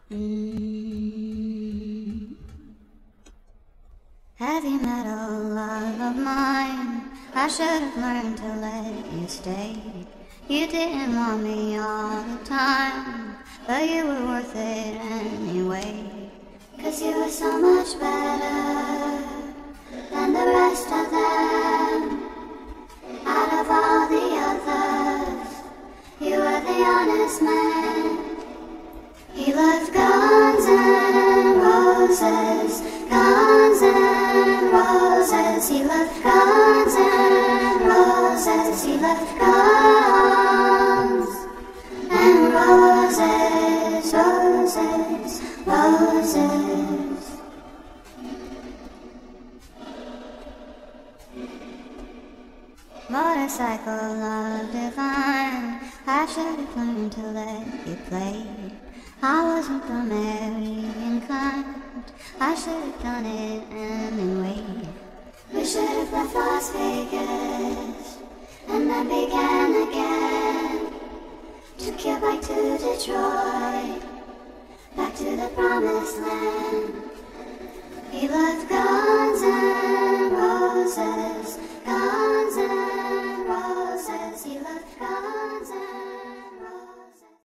Heavy metal love of mine, I should have learned to let you stay. You didn't want me all the time, but you were worth it anyway. 'Cause you were so much better than the rest of them. Out of all the others, you were the honest man. He loved guns and roses, guns and roses. He loved guns and roses. He loved guns and roses, roses, roses. Motorcycle love divine, I should have learned to let you play. I wasn't the marrying kind, I should have done it anyway. We should have left Las Vegas and then began again. Took you back to Detroit, back to the promised land. He loved God.